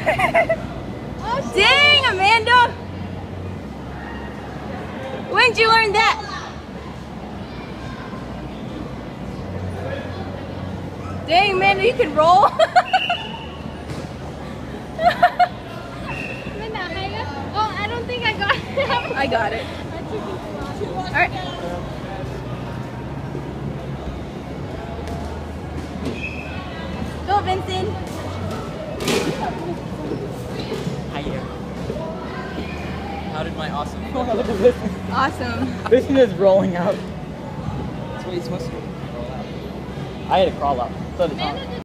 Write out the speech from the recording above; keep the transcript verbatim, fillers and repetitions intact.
Oh, dang, Amanda! When did you learn that? Dang, Amanda, you can roll. Oh, I don't think I got it. I got it. All right. Go, Vincent. Hi there. How did my awesome? Awesome. Vincent is rolling out. That's what he's supposed to do. Roll out. I had to crawl up. So the top.